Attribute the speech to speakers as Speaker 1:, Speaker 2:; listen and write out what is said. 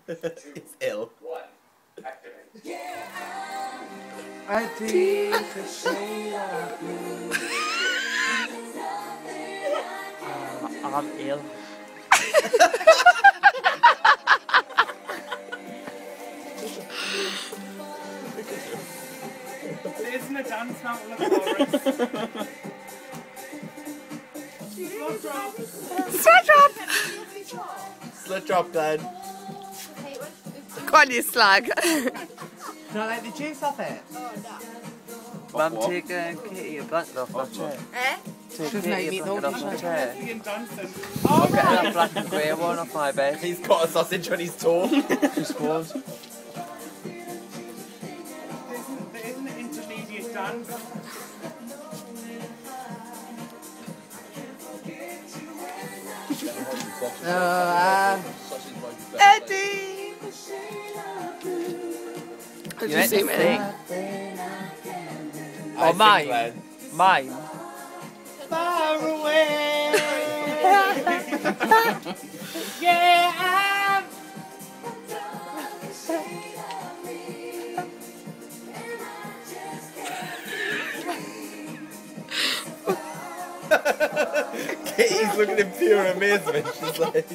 Speaker 1: It's ill.
Speaker 2: I deep the shade of you.
Speaker 3: I'm ill.
Speaker 2: There isn't a dance mountain of chorus.
Speaker 4: Slut drop!
Speaker 1: Slut drop, Glen.
Speaker 4: Go on, you slag.
Speaker 2: Do you not like the juice off it?
Speaker 3: Mum, take Katie a blanket off my chair.
Speaker 4: Eh?
Speaker 3: Take
Speaker 2: Should
Speaker 3: Katie
Speaker 2: make
Speaker 3: a
Speaker 2: me
Speaker 3: blanket off my chair.
Speaker 2: lesbian dancing.
Speaker 3: I'll get that black and grey one off my bed.
Speaker 1: He's got a sausage on his toe.
Speaker 3: Just was.
Speaker 2: There isn't an intermediate dance.
Speaker 4: Eddie! Did you see me?
Speaker 3: Oh, mine. Mine.
Speaker 2: Far away. Yeah.
Speaker 1: Katie's looking in pure amazement. She's like...